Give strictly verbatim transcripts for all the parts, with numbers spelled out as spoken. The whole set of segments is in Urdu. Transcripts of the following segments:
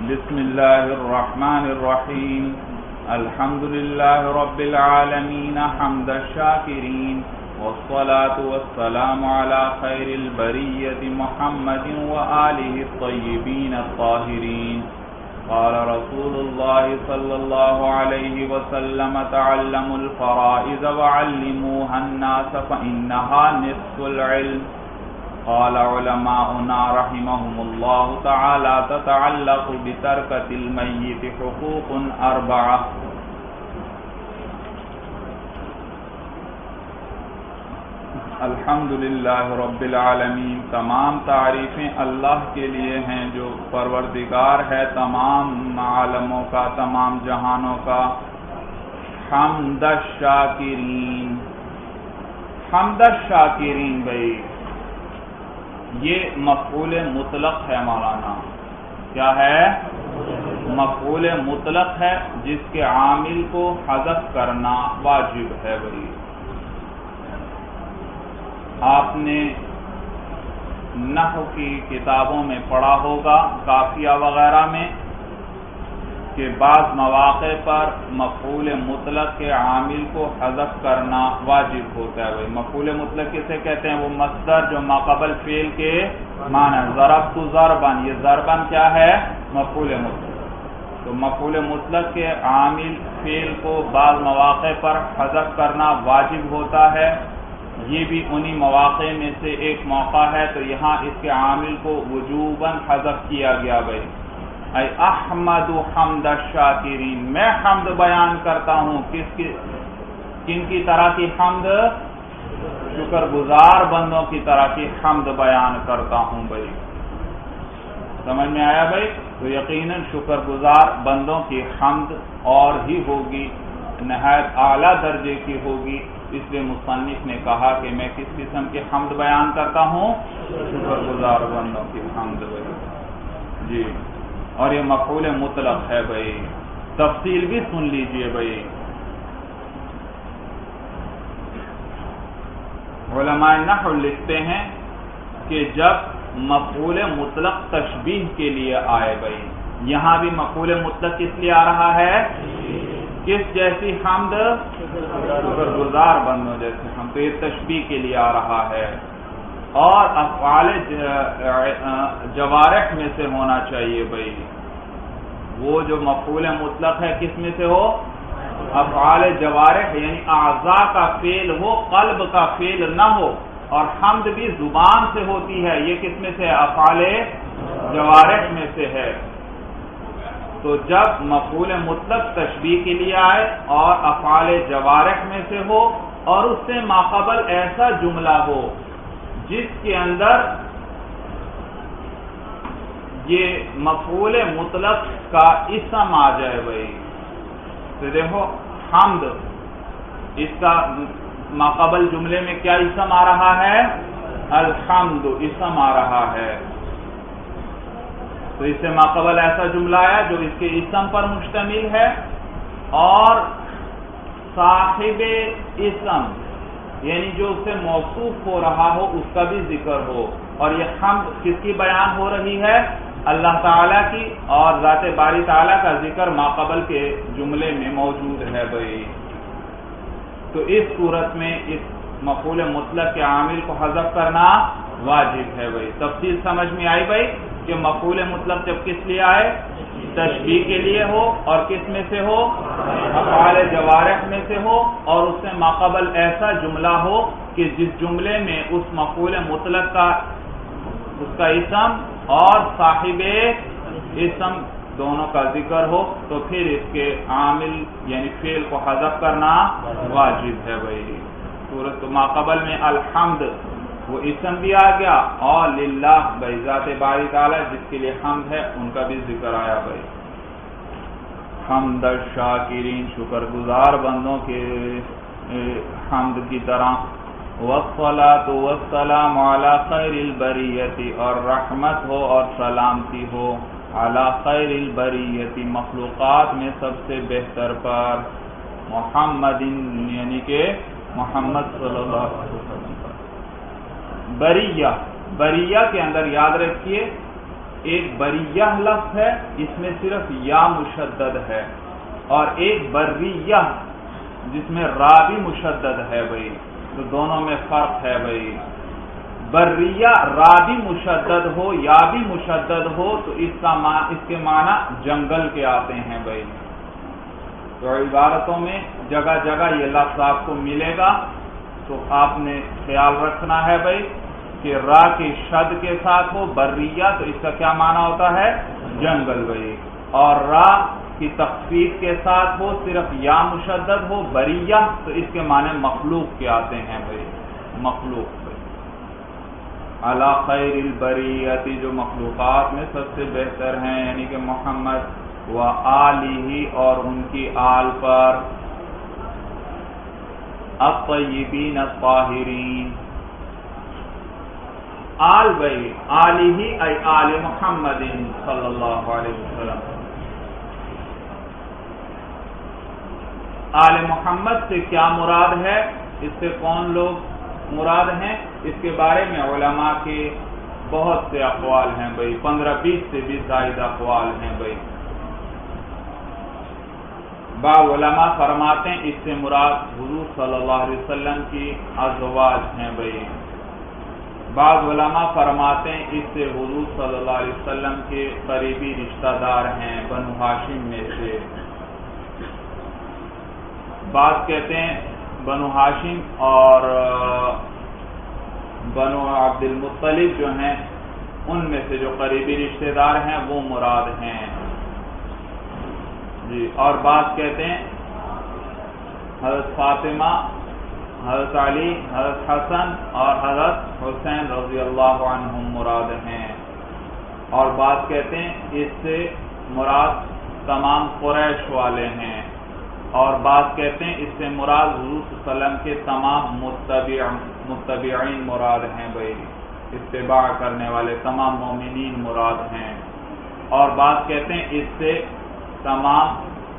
بسم الله الرحمن الرحيم الحمد لله رب العالمين حمد الشاكرين والصلاة والسلام على خير البرية محمد وآله الطيبين الطاهرين قال رسول الله صلى الله عليه وسلم تعلموا الفرائض وعلموها الناس فإنها نصف العلم قال علماؤنا رحمهم الله تعالى تتعلق بتركة الميت حقوق أربعة الحمدللہ رب العالمین، تمام تعریفیں اللہ کے لیے ہیں جو پروردگار ہے تمام عالموں کا، تمام جہانوں کا۔ حمد الشاکرین، حمد الشاکرین بھائی یہ مفعول مطلق ہے مولانا، کیا ہے؟ مفعول مطلق ہے جس کے عامل کو حذف کرنا واجب ہے بھائی۔ آپ نے نحو کی کتابوں میں پڑھا ہوگا، قافیہ وغیرہ میں، کہ بعض مواقع پر مفعول مطلق کے عامل کو حذف کرنا واجب ہوتا ہے بھائی۔ مفعول مطلق کسے کہتے ہیں؟ وہ مصدر جو ماقبل فعل کے معنی، ضربت ضربن، یہ ضربن کیا ہے؟ مفعول مطلق۔ تو مفعول مطلق کے عامل فعل کو بعض مواقع پر حذف کرنا واجب ہوتا ہے، یہ بھی انہی مواقع میں سے ایک موقع ہے، تو یہاں اس کے عامل کو وجوباً حذف کیا گیا بھائی۔ اے احمد حمد الشاکرین، میں حمد بیان کرتا ہوں، کس کی کن کی طرح کی حمد؟ شکر گزار بندوں کی طرح کی حمد بیان کرتا ہوں بھائی۔ سمجھ میں آیا بھائی؟ تو یقیناً شکر گزار بندوں کی حمد اور ہی ہوگی، نہایت اعلیٰ درجے کی ہوگی، اس لیے مصنف نے کہا کہ میں کس قسم کی حمد بیان کرتا ہوں؟ شکر گزار بندوں کی حمد بھائی جی۔ اور یہ مفعول مطلق ہے بھائی، تفصیل بھی سن لیجئے بھائی۔ علماء نحو لکھتے ہیں کہ جب مفعول مطلق تشبیہ کے لیے آئے بھائی، یہاں بھی مفعول مطلق کس لیے آ رہا ہے؟ کس جیسی حمد؟ شکر گزار بندوں جیسی حمد، تو یہ تشبیہ کے لیے آ رہا ہے۔ اور افعال جوارح میں سے ہونا چاہیے بھائی، وہ جو مفعول مطلق ہے کس میں سے ہو؟ افعال جوارح، یعنی اعضاء کا فعل ہو، قلب کا فعل نہ ہو۔ اور حمد بھی زبان سے ہوتی ہے، یہ کس میں سے؟ افعال جوارح میں سے ہے۔ تو جب مفعول مطلق تشبیہ کے لیے آئے اور افعال جوارح میں سے ہو اور اس سے ماقبل ایسا جملہ ہو جس کے اندر یہ مفعول مطلق کا اسم آ جائے بھائی، تو دیکھو حمد، اس کا ماقبل جملے میں کیا اسم آ رہا ہے؟ الحمد اسم آ رہا ہے۔ تو اس سے ماقبل ایسا جملہ آیا جو اس کے اسم پر مشتمل ہے اور صاحب اسم، یعنی جو اس سے موصوف ہو رہا ہو اس کا بھی ذکر ہو۔ اور یہ حمد کس کی بیان ہو رہی ہے؟ اللہ تعالیٰ کی، اور ذات باری تعالیٰ کا ذکر ماقبل کے جملے میں موجود ہے بھائی۔ تو اس صورت میں اس مفعول مطلق کے عامل کو حذف کرنا واجب ہے بھائی۔ تفصیل سمجھ میں آئی بھائی کہ مفعول مطلق جب کس لیے آئے؟ تشبیہ کے لیے ہو، اور کس میں سے ہو؟ افعال جوارح میں سے ہو، اور اس سے ماقبل ایسا جملہ ہو کہ جس جملے میں اس مفعول مطلق کا اس کا اسم اور صاحب اسم دونوں کا ذکر ہو، تو پھر اس کے عامل یعنی فعل کو حذف کرنا واجب ہے بھائی۔ صورت ماقبل میں الحمد، وہ اسم بھی آ گیا، اور للہ بھائی ذات باری تعالیٰ جس کے لیے حمد ہے ان کا بھی ذکر آیا بھائی۔ حمد الشاکرین، شکر گزار بندوں کے حمد کی طرح۔ والصلاة والسلام علی خیر البریۃ، اور رحمت ہو اور سلامتی ہو علی خیر البریۃ، مخلوقات میں سب سے بہتر پر، محمد یعنی کہ محمد صلی اللہ علیہ وسلم پر۔ بریہ، بریہ کے اندر یاد رکھیے ایک بریہ لفظ ہے، اس میں صرف یا مشدد ہے، اور ایک بریہ جس میں را بھی مشدد ہے بھائی، تو دونوں میں فرق ہے بھائی۔ بریہ را بھی مشدد ہو یا بھی مشدد ہو تو اس کا اس کے معنی جنگل کے آتے ہیں بھائی۔ تو عبارتوں میں جگہ جگہ یہ لفظ آپ کو ملے گا، تو آپ نے خیال رکھنا ہے بھائی کہ را کے شد کے ساتھ ہو بریہ تو اس کا کیا معنی ہوتا ہے؟ جنگل بھائی، اور را کی تخفیف کے ساتھ ہو صرف یا مشدد ہو بریہ تو اس کے معنی مخلوق کے آتے ہیں بھائی، مخلوق بھائی۔ علی خیر البریۃ، جو مخلوقات میں سب سے بہتر ہیں، یعنی کہ محمد و آلہ اور ان کی آل پر، الطیبین الطاہرین، آل بھائی آلہ ای آل محمد صلی اللہ علیہ وسلم۔ آل محمد سے کیا مراد ہے، اس سے کون لوگ مراد ہیں، اس کے بارے میں علماء کے بہت سے اقوال ہیں بھائی، پندرہ بیس سے بھی زائد اقوال ہیں بھائی۔ بعض علماء فرماتے ہیں اس سے مراد حضور صلی اللہ علیہ وسلم کی ازواج ہیں بھائی، بعض علماء فرماتے ہیں اس سے حضور صلی اللہ علیہ وسلم کے قریبی رشتہ دار ہیں بنو ہاشم میں سے، بعض کہتے ہیں بنو ہاشم اور بنو عبد المطلب جو ہیں ان میں سے جو قریبی رشتہ دار ہیں وہ مراد ہیں جی، اور بعض کہتے ہیں حضرت فاطمہ، حضرت علی، حضرت حسن اور حضرت حسین رضی اللہ عنہم مراد ہیں، اور بعض کہتے ہیں اس سے مراد تمام قریش والے ہیں، اور بعض کہتے ہیں اس سے مراد حضور صلی اللہ علیہ وسلم کے تمام متبع متبعین مراد ہیں بھائی، اتباع کرنے والے تمام مومنین مراد ہیں، اور بعض کہتے ہیں اس سے تمام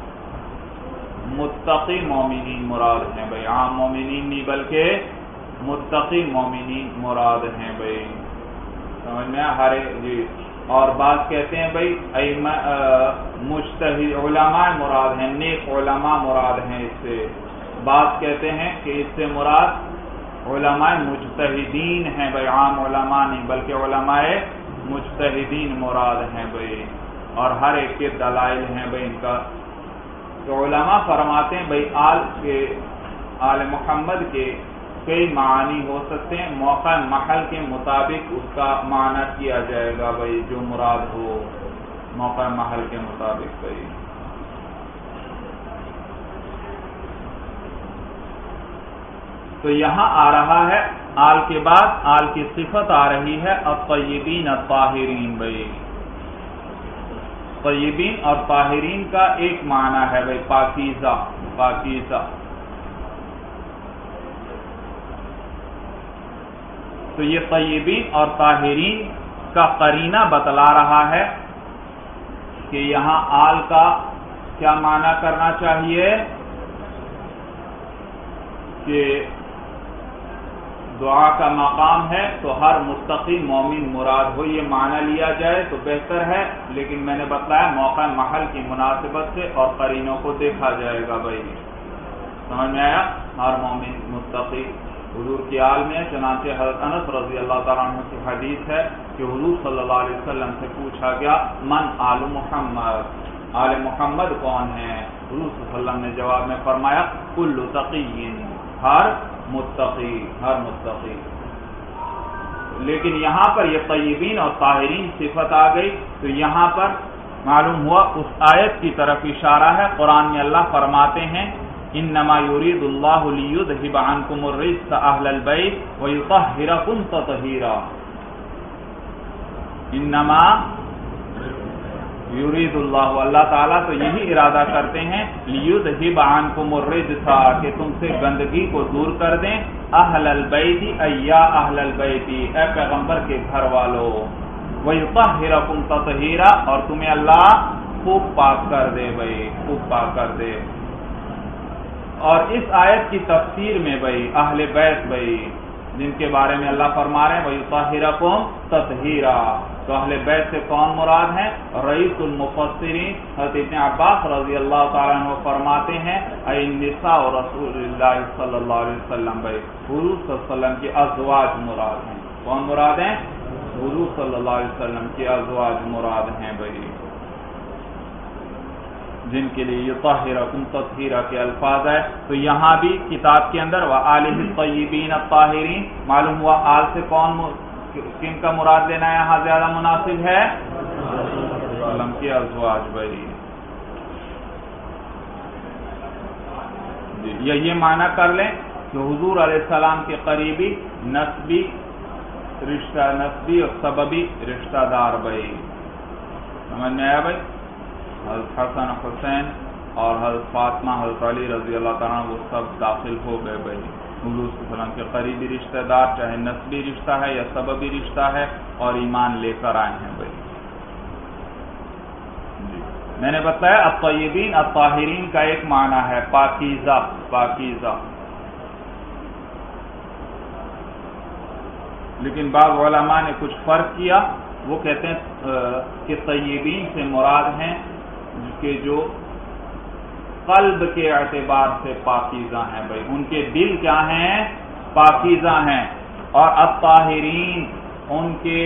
متقی مومنین مراد ہیں بھائی، عام مومنین نہیں بلکہ متقی مومنین مراد ہیں بھائی، سمجھ میں ہر جی، اور بعض کہتے ہیں بھائی مجتہد علماء مراد ہیں، نیک علماء مراد ہیں اس سے، بعض کہتے ہیں کہ اس سے مراد علماء مجتہدین ہیں بھائی، عام علماء نہیں بلکہ علماء مجتہدین مراد ہیں بھائی، اور ہر ایک کے دلائل ہیں بھائی ان کا۔ تو علماء فرماتے ہیں بھائی آل کے آل محمد کے کئی معنی ہو سکتے ہیں، موقع محل کے مطابق اس کا معنی کیا جائے گا بھائی، جو مراد ہو موقع محل کے مطابق بھائی۔ تو یہاں آ رہا ہے آل کے بعد آل کی صفت آ رہی ہے الطیبین الطاہرین بھائی، طیبین اور طاہرین کا ایک معنی ہے بھائی پاکیزہ، پاکیزہ۔ تو یہ طیبین اور طاہرین کا قرینہ بتلا رہا ہے کہ یہاں آل کا کیا معنی کرنا چاہیے کہ دعا کا مقام ہے تو ہر متقی مومن مراد ہو، یہ معنی لیا جائے تو بہتر ہے، لیکن میں نے بتلایا موقع محل کی مناسبت سے اور قرینوں کو دیکھا جائے گا بھائی، سمجھ میں آیا؟ ہر مومن متقی حضور کی آل میں، چنانچہ حضرت انس رضی اللہ تعالیٰ عنہ کی حدیث ہے کہ حضور صلی اللہ علیہ وسلم سے پوچھا گیا من آل محمد، آل محمد کون ہیں؟ حضور صلی اللہ علیہ وسلم نے جواب میں فرمایا کل تقی، ہر متقی، ہر متقی۔ لیکن یہاں پر یہ طیبین اور طاہرین صفت آ گئی تو یہاں پر معلوم ہوا اس آیت کی طرف اشارہ ہے، قرآن میں اللہ فرماتے ہیں انما یرید اللہ لیذھب عنکم الرجس اہل البیت ویطہرکم تطہیرا، انما یرید اللہ، اللہ تعالیٰ تو یہی ارادہ کرتے ہیں لیذھب عنکم الرجس، کہ تم سے گندگی کو دور کر دیں، اہل البیت ای یا اہل البیت، اے پیغمبر کے گھر والو، ویطہرکم تطہیرا، اور تمہیں اللہ خوب پاک کر دے بھائی، خوب پاک کر دے۔ اور اس آیت کی تفسیر میں بھائی اہل بیت بھائی جن کے بارے میں اللہ فرما رہے ہیں وَيُطَهِّرَكُمْ تَطْهِيرًا، تو اہل بیت سے کون مراد ہیں؟ رئیس المفسرین حضرت ابن عباس رضی اللہ تعالیٰ عنہ فرماتے ہیں اے نساء رسول اللہ صلی اللہ علیہ وسلم، بھائی حضور صلی اللہ علیہ وسلم کی ازواج مراد ہیں۔ کون مراد ہیں؟ حضور صلی اللہ علیہ وسلم کی ازواج مراد ہیں بھائی، جن کے لیے یطہرکم تطہیرہ کے الفاظ ہے۔ تو یہاں بھی کتاب کے اندر وآلہ الطیبین الطاہرین، معلوم ہوا آل سے کون کن کا مراد لینا یہاں زیادہ مناسب ہے؟ وسلم کی ازواج بھائی۔ یا یہ معنی کر لیں کہ حضور علیہ السلام کے قریبی نسبی رشتہ نسبی اور سببی رشتہ دار بھائی، سمجھ میں آیا بھائی؟ حضرت حسن حسین اور حضرت فاطمہ حضرت علی رضی اللہ تعالیٰ وہ سب داخل ہو گئے بھائی حضور صلی اللہ علیہ وسلم کے قریبی رشتہ دار، چاہے نسبی رشتہ ہے یا سببی رشتہ ہے، اور ایمان لے کر آئے ہیں بھائی۔ جی میں نے بتایا الطیبین الطاہرین کا ایک معنی ہے پاکیزہ، پاکیزہ، لیکن بعض علماء نے کچھ فرق کیا، وہ کہتے ہیں کہ طیبین سے مراد ہیں کہ جو قلب کے اعتبار سے پاکیزہ ہیں بھائی، ان کے دل کیا ہیں؟ پاکیزہ ہیں، اور الطاہرین ان کے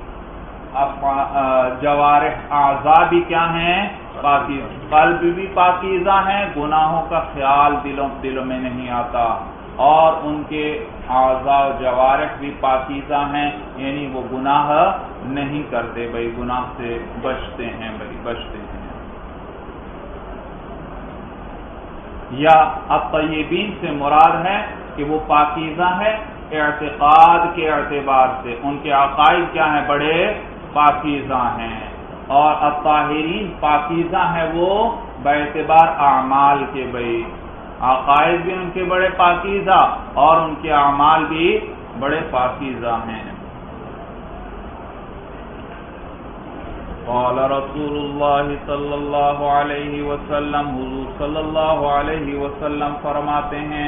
جوارح اعضاء بھی کیا ہیں؟ پاکیزہ، قلب بھی پاکیزہ ہیں، گناہوں کا خیال دلوں دلوں میں نہیں آتا، اور ان کے اعضاء و جوارح بھی پاکیزہ ہیں، یعنی وہ گناہ نہیں کرتے بھائی، گناہ سے بچتے ہیں بھائی، بچتے ہیں۔ یا الطیبین سے مراد ہے کہ وہ پاکیزہ ہے اعتقاد کے اعتبار سے، ان کے عقائد کیا ہیں؟ بڑے پاکیزہ ہیں، اور الطاہرین پاکیزہ ہیں وہ باعتبار اعمال کے بھائی، عقائد بھی ان کے بڑے پاکیزہ اور ان کے اعمال بھی بڑے پاکیزہ ہیں۔ قال رسول اللہ صلی اللہ علیہ وسلم، حضور صلی اللہ علیہ وسلم فرماتے ہیں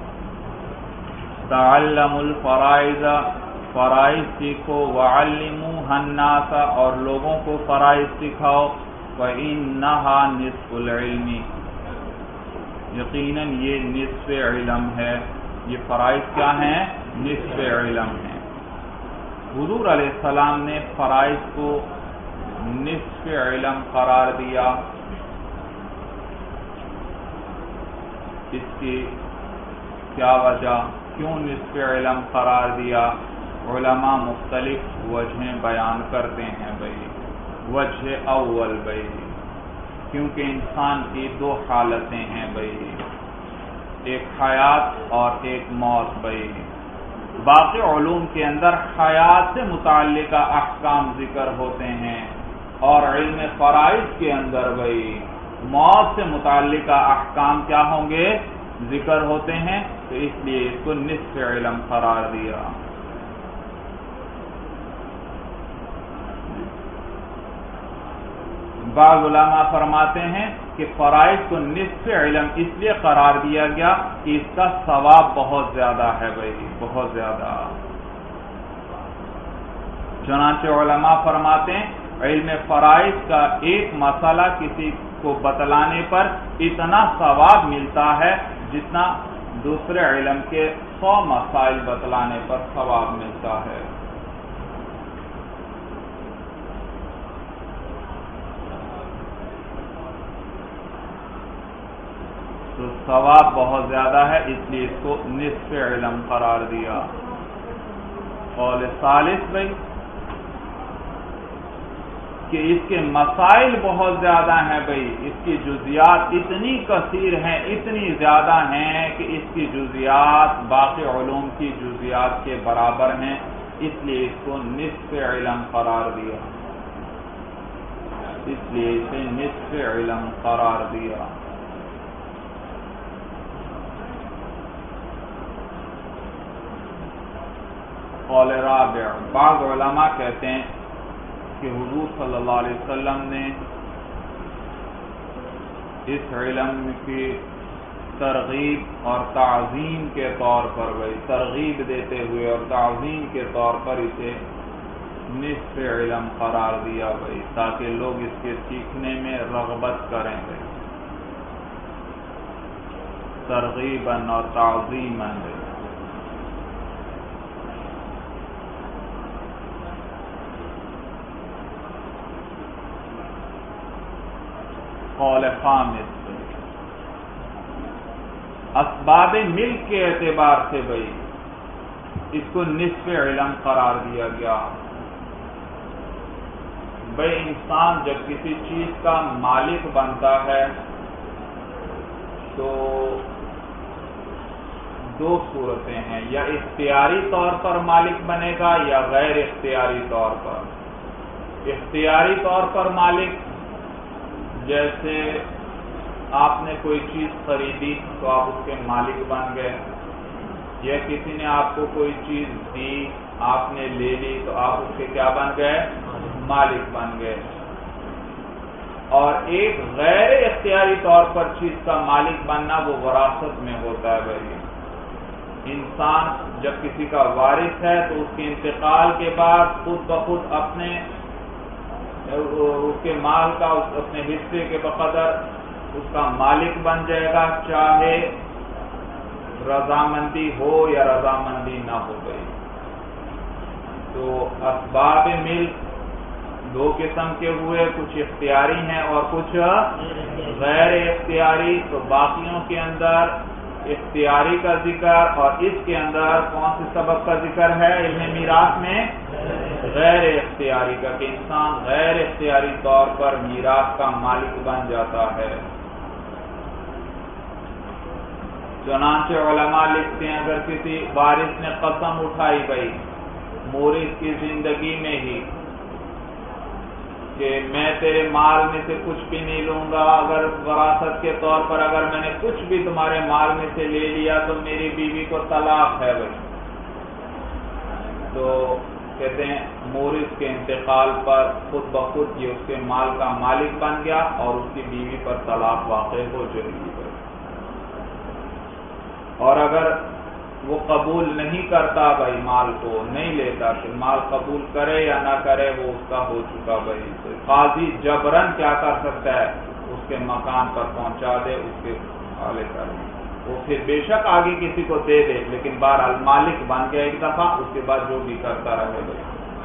تعلموا الفرائض، فرائض سیکھو، وعلموها الناس، اور لوگوں کو فرائض سکھاؤ، فإنها نصف العلم، یقیناً یہ نصف علم ہے، یہ فرائض کیا ہیں؟ نصف علم ہیں۔ حضور علیہ السلام نے فرائض کو نصف علم قرار دیا، اس کی کیا وجہ، کیوں نصف علم قرار دیا؟ علماء مختلف وجہیں بیان کرتے ہیں بھائی۔ وجہ اول بھائی، کیونکہ انسان کی دو حالتیں ہیں بھائی، ایک حیات اور ایک موت بھائی۔ باقی علوم کے اندر حیات سے متعلقہ احکام ذکر ہوتے ہیں، اور علم فرائض کے اندر بھائی موت سے متعلقہ احکام کیا ہوں گے؟ ذکر ہوتے ہیں، تو اس لیے اس کو نصف علم قرار دیا۔ بعض علماء فرماتے ہیں کہ فرائض کو نصف علم اس لیے قرار دیا گیا کہ اس کا ثواب بہت زیادہ ہے بھائی، بہت زیادہ۔ چنانچہ علماء فرماتے ہیں علم فرائض کا ایک مسئلہ کسی کو بتلانے پر اتنا ثواب ملتا ہے جتنا دوسرے علم کے سو مسائل بتلانے پر ثواب ملتا ہے۔ تو ثواب بہت زیادہ ہے، اس لیے اس کو نصف علم قرار دیا۔ قول ثالث بھائی کہ اس کے مسائل بہت زیادہ ہیں بھائی، اس کی جزیات اتنی کثیر ہیں، اتنی زیادہ ہیں کہ اس کی جزیات باقی علوم کی جزیات کے برابر ہیں، اس لیے اس کو نصف علم قرار دیا، اس لیے اسے نصف علم قرار دیا۔ قول رابع، بعض علماء کہتے ہیں کہ حضور صلی اللہ علیہ وسلم نے اس علم کی ترغیب اور تعظیم کے طور پر بھائی ترغیب دیتے ہوئے اور تعظیم کے طور پر اسے نصف علم قرار دیا بھائی، تاکہ لوگ اس کے سیکھنے میں رغبت کریں بھائی، ترغیباً اور تعظیماً بھائی۔ قول خامس، اسباب ملک کے اعتبار سے بھائی اس کو نصف علم قرار دیا گیا۔ بھائی انسان جب کسی چیز کا مالک بنتا ہے تو دو صورتیں ہیں، یا اختیاری طور پر مالک بنے گا یا غیر اختیاری طور پر۔ اختیاری طور پر مالک، جیسے آپ نے کوئی چیز خریدی تو آپ اس کے مالک بن گئے، یا کسی نے آپ کو کوئی چیز دی آپ نے لے لی تو آپ اس کے کیا بن گئے؟ مالک بن گئے۔ اور ایک غیر اختیاری طور پر چیز کا مالک بننا وہ وراثت میں ہوتا ہے بھائی۔ انسان جب کسی کا وارث ہے تو اس کے انتقال کے بعد خود بخود اپنے اس کے مال کا اپنے حصے کے بقدر اس کا مالک بن جائے گا، چاہے رضامندی ہو یا رضامندی نہ ہو گئی۔ تو اسباب ملک دو قسم کے ہوئے، کچھ اختیاری ہیں اور کچھ غیر اختیاری۔ تو باقیوں کے اندر اختیاری کا ذکر، اور اس کے اندر کون سے سبب کا ذکر ہے علم میراث میں؟ غیر اختیاری کا، کہ انسان غیر اختیاری طور پر میراث کا مالک بن جاتا ہے۔ چنانچہ علماء لکھتے ہیں اگر کسی وارث نے قسم اٹھائی بھائی مورث کی زندگی میں ہی کہ میں تیرے مال میں سے کچھ بھی نہیں لوں گا، اگر وراثت کے طور پر اگر میں نے کچھ بھی تمہارے مال میں سے لے لیا تو میری بیوی کو طلاق ہے بھائی، تو کہتے ہیں مورث کے انتقال پر خود بخود یہ اس کے مال کا مالک بن گیا اور اس کی بیوی پر طلاق واقع ہو جائے گی بھائی۔ اور اگر وہ قبول نہیں کرتا بھائی مال کو، نہیں لیتا، کہ مال قبول کرے یا نہ کرے وہ اس کا ہو چکا بھائی، تو قاضی جبرن کیا کر سکتا ہے؟ اس کے مکان پر پہنچا دے، اس کے حوالے کر دے، وہ پھر بے شک آگے کسی کو دے دے، لیکن بہرحال مالک بن گیا ایک دفعہ، اس کے بعد جو بھی کرتا رہے بھائی۔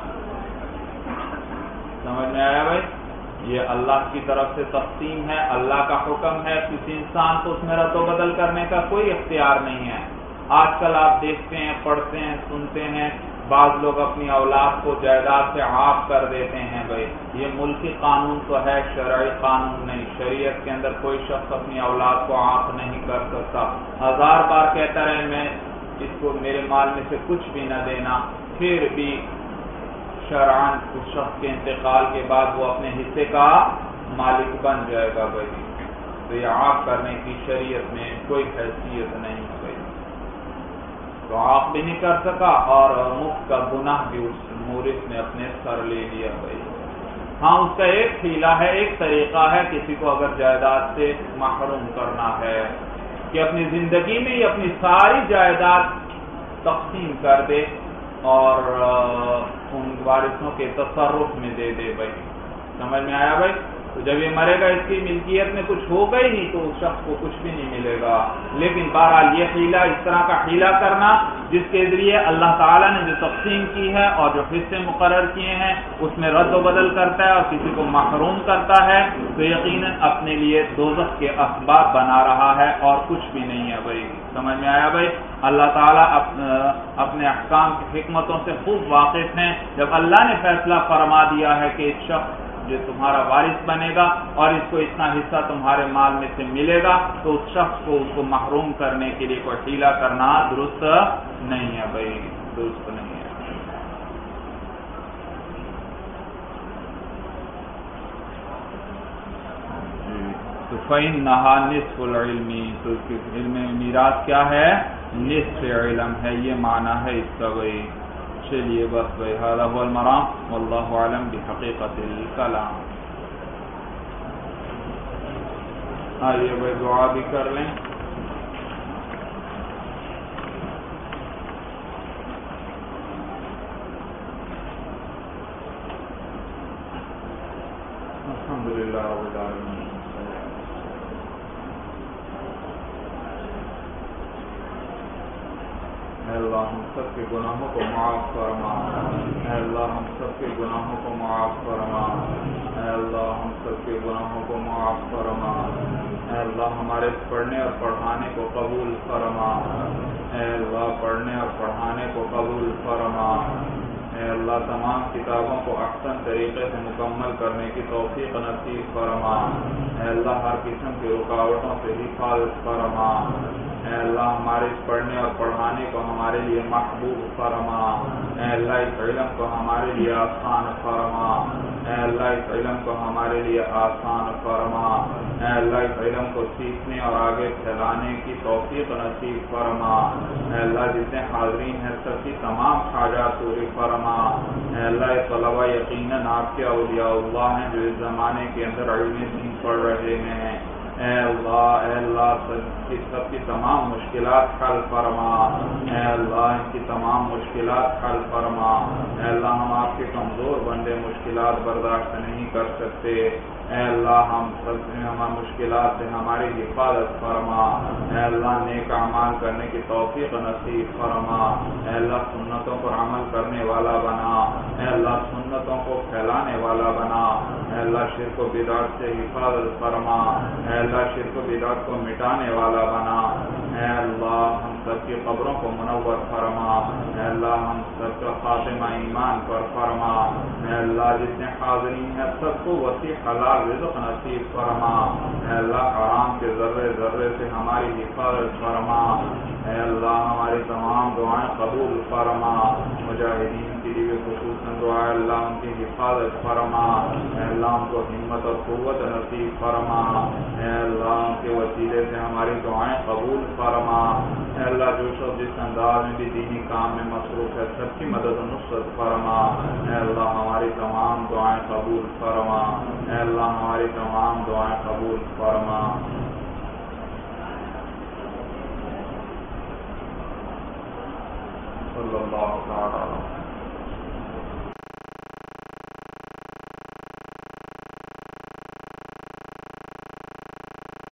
سمجھ میں آیا بھائی؟ یہ اللہ کی طرف سے تقسیم ہے، اللہ کا حکم ہے، کسی انسان کو اس میں رد و بدل کرنے کا کوئی اختیار نہیں ہے۔ آج کل آپ دیکھتے ہیں، پڑھتے ہیں، سنتے ہیں، بعض لوگ اپنی اولاد کو جائیداد سے عاق کر دیتے ہیں بھائی۔ یہ ملکی قانون تو ہے، شرعی قانون نہیں۔ شریعت کے اندر کوئی شخص اپنی اولاد کو عاق نہیں کر سکتا۔ ہزار بار کہتا رہے میں اس کو میرے مال میں سے کچھ بھی نہ دینا، پھر بھی شرعاً اس شخص کے انتقال کے بعد وہ اپنے حصے کا مالک بن جائے گا بھائی۔ تو یہ عاق کرنے کی شریعت میں کوئی حیثیت نہیں ہے بھائی، تو عاق بھی نہیں کر سکا اور مفت کا گناہ بھی اس مورث نے اپنے سر لے لیا بھائی۔ ہاں اس کا ایک حیلہ ہے، ایک طریقہ ہے، کسی کو اگر جائیداد سے محروم کرنا ہے کہ اپنی زندگی میں ہی اپنی ساری جائیداد تقسیم کر دے اور ان وارثوں کے تصرف میں دے دے بھائی۔ سمجھ میں آیا بھائی؟ تو جب یہ مرے گا اس کی ملکیت میں کچھ ہوگا ہی نہیں تو اس شخص کو کچھ بھی نہیں ملے گا۔ لیکن بہرحال یہ حیلہ، اس طرح کا حیلہ کرنا جس کے ذریعے اللہ تعالیٰ نے جو تقسیم کی ہے اور جو حصے مقرر کیے ہیں اس میں رد و بدل کرتا ہے اور کسی کو محروم کرتا ہے، تو یقیناً اپنے لیے دوزخ کے اسباب بنا رہا ہے اور کچھ بھی نہیں ہے بھائی۔ سمجھ میں آیا بھائی؟ اللہ تعالیٰ اپنے احکام کی حکمتوں سے خوب واقف ہیں۔ جب اللہ نے فیصلہ فرما دیا ہے کہ ایک شخص جو تمہارا وارث بنے گا اور اس کو اتنا حصہ تمہارے مال میں سے ملے گا، تو اس شخص کو اس کو محروم کرنے کے لیے کوئی حیلہ کرنا درست نہیں ہے بھائی، درست نہیں ہے۔ تو فَإِنَّهَا نِصْفُ الْعِلْمِ، تو علم میراث کیا ہے؟ نصف علم ہے، یہ معنی ہے اس کا بھائی۔ چلیے بس بھائی، هذا هو المرام واللہ اعلم بحقیقت الکلام۔ آئیے بھائی دعا بھی کر لیں۔ الحمدللہ رب العالمین. اے اللہ ہم سب کے گناہوں کو معاف فرما. اے اللہ ہم سب کے گناہوں کو معاف فرما. اے اللہ ہم سب کے گناہوں کو معاف فرما. اے اللہ ہمارے پڑھنے اور پڑھانے کو قبول فرما. اے اللہ پڑھنے اور پڑھانے کو قبول فرما. اے اللہ تمام کتابوں کو احسن طریقے سے مکمل کرنے کی توفیق نصیب فرما. اے اللہ ہر قسم کی رکاوٹوں سے حفاظت فرما. اے اللہ ہمارے اس پڑھنے اور پڑھانے کو ہمارے لیے محبوب فرما. اے اللہ اس علم کو ہمارے لیے آسان فرما. اے اللہ اس علم کو ہمارے لیے آسان فرما. اے اللہ اس علم کو سیکھنے اور آگے پھیلانے کی توفیق نصیب فرما. اے اللہ جتنے حاضرین ہیں سب کی تمام حاجات پوری فرما. اے اللہ یہ طلبہ یقیناً آپ کے اولیاء اللہ ہیں جو اس زمانے کے اندر علم دین پڑھ رہے ہیں. اے اللہ اے اللہ سب کی سب کی تمام مشکلات حل فرما. اے اللہ ان کی تمام مشکلات حل فرما. اے اللہ ہم آپ کے کمزور بندے مشکلات برداشت نہیں کر سکتے. اے اللہ ہم سب ہماری مشکلات سے ہماری حفاظت فرما. اے اللہ نیک اعمال کرنے کی توفیق نصیب فرما. اے اللہ سنتوں پر عمل کرنے والا بنا. اے اللہ سنتوں کو پھیلانے والا بنا. اے اللہ شرک و بدعت سے حفاظت فرما. اے اللہ شرک و بدعت کو مٹانے والا بنا. اے اللہ ہم سب کی قبروں کو منور فرما. اے اللہ ہم سب کا خاتمہ ایمان پر فرما. اے اللہ جتنے حاضرین ہیں سب کو وسیع حلال رزق نصیب فرما. اے اللہ حرام کے ذرے ذرے سے ہماری حفاظت فرما. اے اللہ ہماری تمام دعائیں قبول فرما. مجاہدین کے لیے خصوصاً دعا اللہ ان کی حفاظت فرما. اے اللہ ان کو ہمت اور قوت نصیب فرما. اے اللہ ان کے وسیلے سے ہماری دعائیں قبول فرما. اے اللہ جو شخص جس انداز میں بھی دینی کام میں مصروف ہے سب کی مدد و نصرت فرما. اے اللہ ہماری تمام دعائیں قبول فرما. اے اللہ ہماری تمام دعائیں قبول فرما. صلی اللہ تعالی